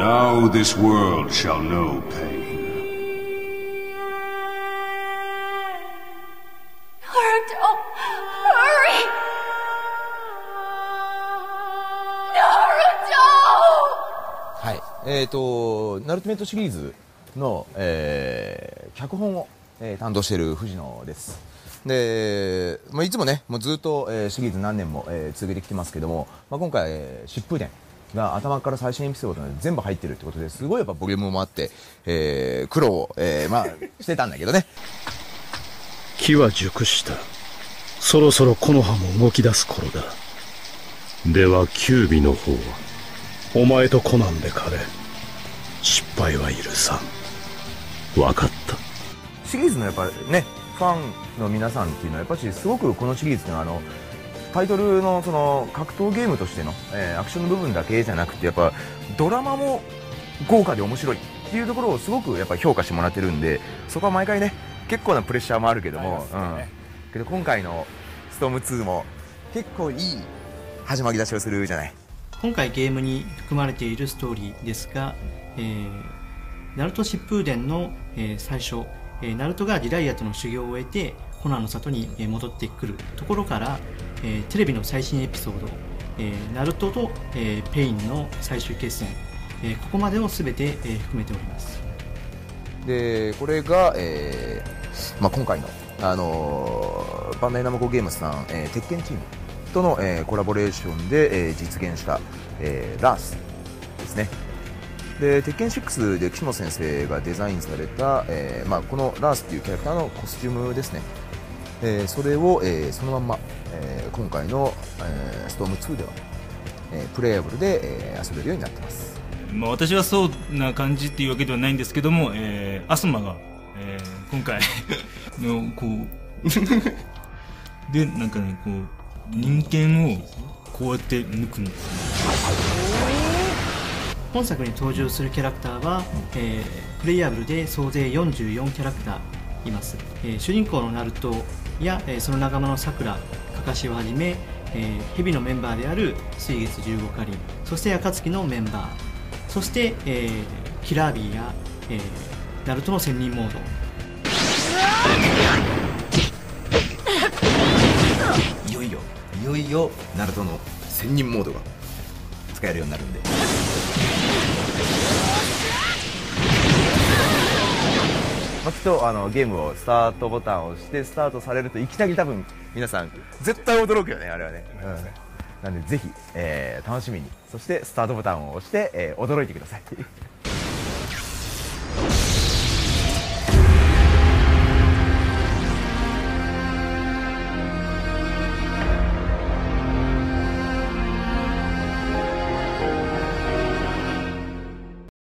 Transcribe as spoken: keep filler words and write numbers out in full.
Now this world shall know pain. Naruto, hurry! Naruto! はい、えーと、ナルティメットシリーズの、えー、脚本を、えー、担当している藤野です。で、まあ、いつもね、もうずっと、えー、シリーズ何年も、えー、続けてきてますけども、まあ、今回、えー、疾風伝が頭から最新エピソードまで全部入ってるってことですごいやっぱボリュームもあって、えー、苦労を、えー、まあしてたんだけどね。 木は熟した。そろそろ木の葉も動き出す頃だ。ではキュービの方はお前とコナンで狩れ。失敗は許さん。分かった。 シリーズのやっぱねファンの皆さんっていうのはやっぱしすごくこのシリーズっていうのはあのタイトルのその格闘ゲームとしての、えー、アクションの部分だけじゃなくてやっぱドラマも豪華で面白いっていうところをすごくやっぱ評価してもらってるんで、そこは毎回ね結構なプレッシャーもあるけども、うん、けど今回のストームツーも結構いい始まり出しをするじゃない。 今回ゲームに含まれているストーリーですが、えー、ナルト疾風伝の、えー、最初、えー、ナルトがリライアとの修行を終えてコナンの里に戻ってくるところから、えー、テレビの最新エピソード、えー、ナルトと、えー、ペインの最終決戦、えー、ここまでを全て、えー、含めております。 でこれが、えーまあ、今回の、あのー、バンダイナムコゲームズさん、えー、鉄拳チームとの、えー、コラボレーションで、えー、実現した、えー、ラースですね。で鉄拳シックスで岸本先生がデザインされた、えーまあ、このラースっていうキャラクターのコスチュームですね、えー、それを、えー、そのまんま、えー、今回の、えー、ストームツーでは、えー、プレイヤブルで、えー、遊べるようになってます。 まあ、私はそうな感じっていうわけではないんですけども、えー、アスマが、えー、今回のこうでなんかねこう人間をこうやって抜くんですね。 本作に登場するキャラクターは、えー、プレイヤブルで総勢よんじゅうよんキャラクターいます。えー、主人公のナルトや、えー、その仲間のさくら、かかしをはじめ、えー、ヘビのメンバーである水月十五カリン、そして暁のメンバー、そして、えー、キラービーや、えー、ナルトの専任モード、 いよいよいよいよナルトの専任モードが使えるようになるんで、まあ、きっとあのゲームをスタートボタンを押してスタートされるといきなり多分皆さん絶対驚くよねあれはね、うん、なんでぜひ、えー、楽しみにそしてスタートボタンを押して、えー、驚いてください